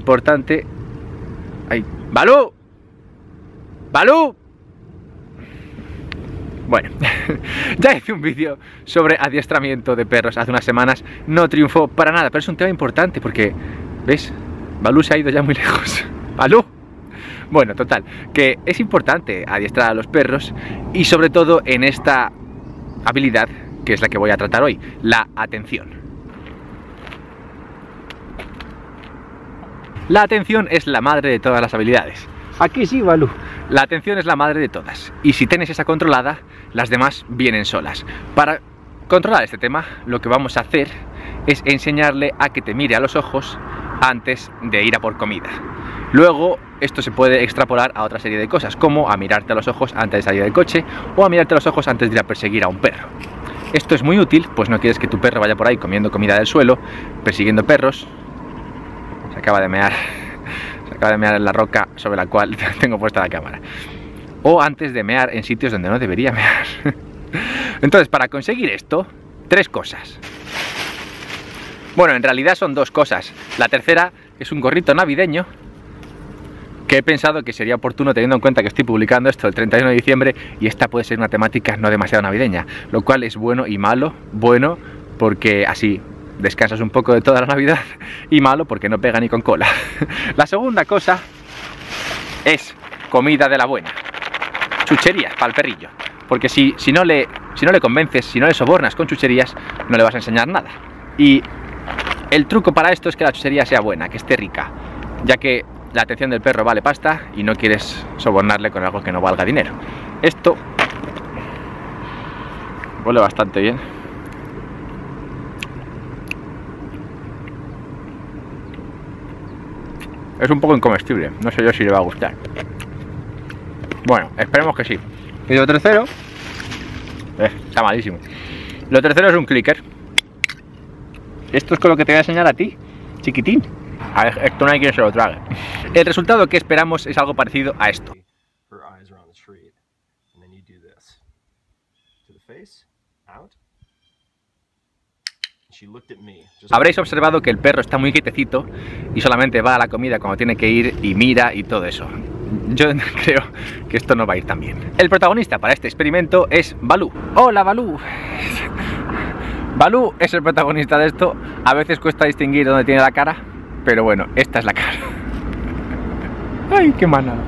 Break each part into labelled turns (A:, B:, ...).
A: importante... ¡Ay! ¡Balú! ¡Balú! Bueno, ya hice un vídeo sobre adiestramiento de perros hace unas semanas. No triunfó para nada, pero es un tema importante porque, ¿ves? Balú se ha ido ya muy lejos. ¡Balú! Bueno, total, que es importante adiestrar a los perros y sobre todo en esta habilidad que es la que voy a tratar hoy, la atención. La atención es la madre de todas las habilidades. Aquí sí, Balú. La atención es la madre de todas. Y si tienes esa controlada, las demás vienen solas. Para controlar este tema, lo que vamos a hacer es enseñarle a que te mire a los ojos antes de ir a por comida. Luego, esto se puede extrapolar a otra serie de cosas, como a mirarte a los ojos antes de salir del coche o a mirarte a los ojos antes de ir a perseguir a un perro. Esto es muy útil, pues no quieres que tu perro vaya por ahí comiendo comida del suelo, persiguiendo perros. Se acaba de mear en la roca sobre la cual tengo puesta la cámara. O antes de mear en sitios donde no debería mear. Entonces, para conseguir esto, 3 cosas. Bueno, en realidad son 2 cosas. La tercera es un gorrito navideño que he pensado que sería oportuno teniendo en cuenta que estoy publicando esto el 31 de diciembre y esta puede ser una temática no demasiado navideña, lo cual es bueno y malo. Bueno, porque así descansas un poco de toda la Navidad, y malo porque no pega ni con cola. La segunda cosa es comida de la buena, chucherías para el perrillo, porque si no le convences, si no le sobornas con chucherías, no le vas a enseñar nada. Y el truco para esto es que la chuchería sea buena, que esté rica, ya que la atención del perro vale pasta y no quieres sobornarle con algo que no valga dinero. Esto huele bastante bien. Es un poco incomestible, no sé yo si le va a gustar. Bueno, esperemos que sí. Y lo tercero... está malísimo. Lo tercero es un clicker. Esto es con lo que te voy a enseñar a ti, chiquitín. A ver, esto no hay quien se lo trague. El resultado que esperamos es algo parecido a esto. Habréis observado que el perro está muy quietecito y solamente va a la comida cuando tiene que ir y mira y todo eso. Yo creo que esto no va a ir tan bien. El protagonista para este experimento es Balú. ¡Hola, Balú! Balú es el protagonista de esto. A veces cuesta distinguir dónde tiene la cara, pero bueno, esta es la cara. ¡Ay, qué manada!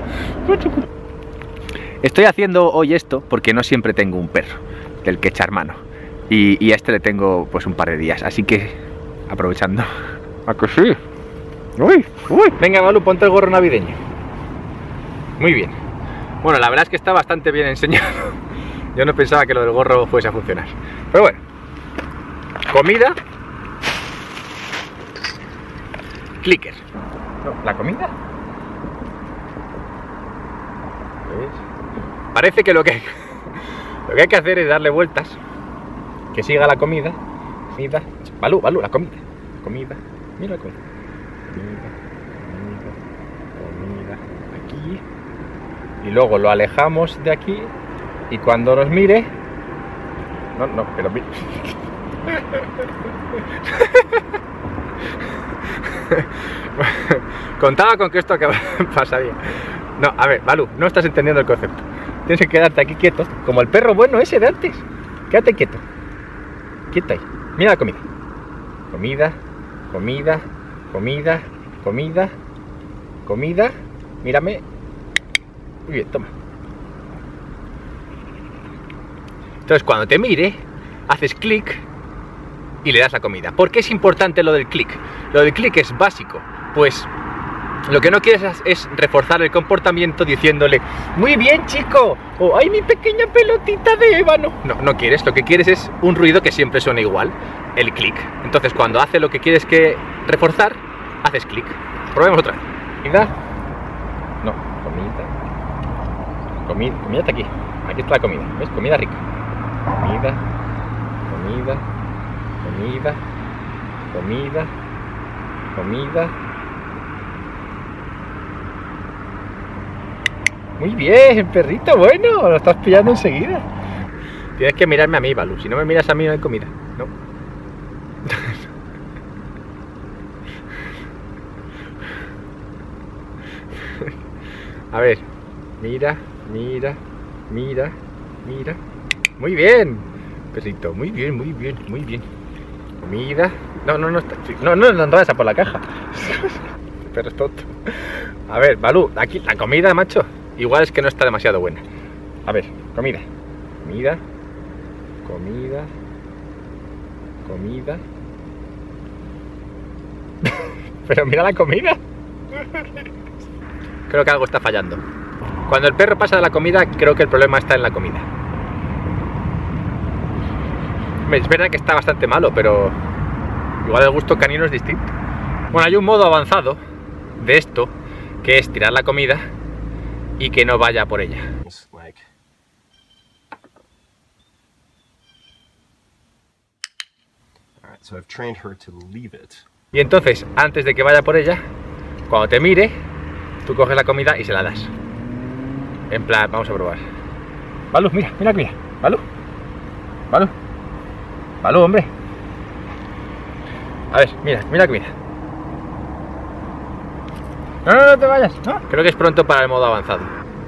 A: Estoy haciendo hoy esto porque no siempre tengo un perro del que echar mano. Y a este le tengo pues un par de días, así que aprovechando. ¿A que sí? ¡Uy! ¡Uy! Venga, Balú, ponte el gorro navideño. Muy bien. Bueno, la verdad es que está bastante bien enseñado. Yo no pensaba que lo del gorro fuese a funcionar. Pero bueno. Comida. Clicker. No, ¿la comida? ¿Ves? Parece que lo que hay que hacer es darle vueltas. Que siga la comida. Comida. Balú, Balú, la comida. Comida. Mira la comida. Comida. Aquí. Y luego lo alejamos de aquí. Y cuando nos mire. No, pero mira. Contaba con que esto pasaría. No, a ver, Balú, no estás entendiendo el concepto. Tienes que quedarte aquí quieto, como el perro bueno ese de antes. Quédate quieto. Quieto ahí. Mira la comida. Comida, comida, comida, comida, comida. Mírame. Muy bien, toma. Entonces cuando te mire, haces clic y le das la comida. ¿Por qué es importante lo del clic? Lo del clic es básico. Pues lo que no quieres es reforzar el comportamiento diciéndole muy bien, chico, o ay, mi pequeña pelotita de ébano. No quieres, lo que quieres es un ruido que siempre suene igual, el clic. Entonces cuando hace lo que quieres que reforzar, haces clic. Probemos otra vez. ¿Comida? No, comida. Comida está aquí. Aquí está la comida. ¿Ves? Comida rica. Comida. Comida. Comida. Comida. Comida. Muy bien, perrito, bueno, lo estás pillando enseguida. Tienes que mirarme a mí, Balú. Si no me miras a mí no hay comida. No. A ver, mira, mira, mira, mira. Muy bien, perrito, muy bien, muy bien, muy bien. Comida. No vayas a por la caja. Pero es tonto. A ver, Balú, aquí la comida, macho. Igual es que no está demasiado buena. A ver, comida. Comida. Comida. Comida. Pero mira la comida. Creo que algo está fallando. Cuando el perro pasa de la comida, creo que el problema está en la comida. Es verdad que está bastante malo, pero igual el gusto canino es distinto. Bueno, hay un modo avanzado de esto, que es tirar la comida y que no vaya por ella. Y entonces, antes de que vaya por ella, cuando te mire, tú coges la comida y se la das. En plan, vamos a probar. Balú, mira, mira, mira. Balú. Balú. Balú, hombre. A ver, mira, mira la comida. No te vayas. ¿No? Creo que es pronto para el modo avanzado.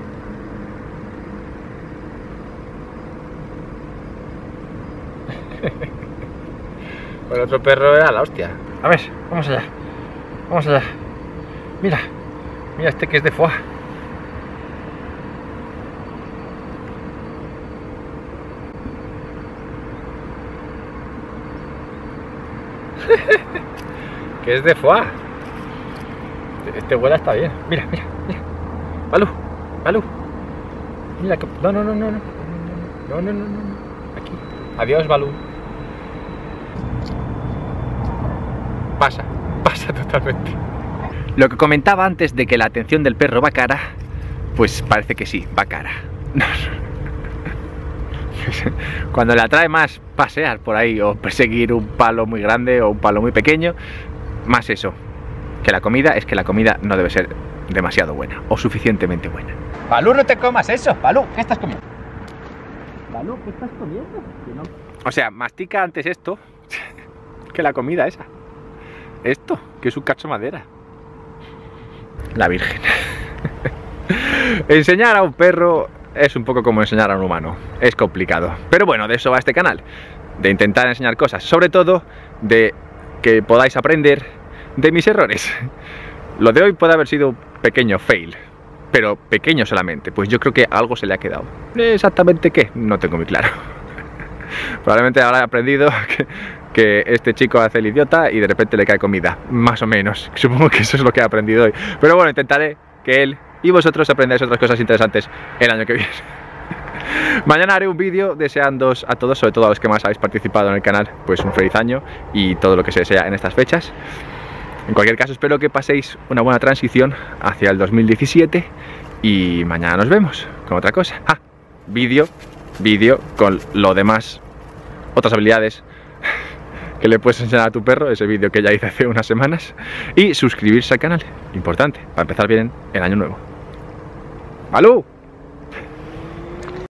A: El otro perro era la hostia. A ver, vamos allá. Vamos allá. Mira. Mira este que es de foie. Que es de foie. Este huela está bien. Mira, mira, mira. Balú, Balú. Mira que. No. Aquí. Adiós, Balú. Pasa totalmente. Lo que comentaba antes de que la atención del perro va cara, pues parece que sí, va cara. Cuando le atrae más pasear por ahí o perseguir un palo muy grande o un palo muy pequeño, más eso, que la comida no debe ser demasiado buena o suficientemente buena. Balú, no te comas eso. Balú, ¿qué estás comiendo? Balú, ¿qué estás comiendo? No. O sea, mastica antes esto que la comida esa. Esto, que es un cacho de madera. La Virgen. Enseñar a un perro es un poco como enseñar a un humano. Es complicado. Pero bueno, de eso va este canal. De intentar enseñar cosas. Sobre todo, de que podáis aprender de mis errores. Lo de hoy puede haber sido un pequeño fail. Pero pequeño solamente. Pues yo creo que algo se le ha quedado. Exactamente qué, no tengo muy claro. Probablemente habrá aprendido que este chico hace el idiota y de repente le cae comida, más o menos. Supongo que eso es lo que he aprendido hoy. Pero bueno, intentaré que él y vosotros aprendáis otras cosas interesantes el año que viene. Mañana haré un vídeo deseándoos a todos, sobre todo a los que más habéis participado en el canal, pues un feliz año y todo lo que se desea en estas fechas. En cualquier caso, espero que paséis una buena transición hacia el 2017 y mañana nos vemos con otra cosa. Vídeo con lo demás, otras habilidades que le puedes enseñar a tu perro, ese vídeo que ya hice hace unas semanas, y suscribirse al canal, importante, para empezar bien el año nuevo. ¡Balú!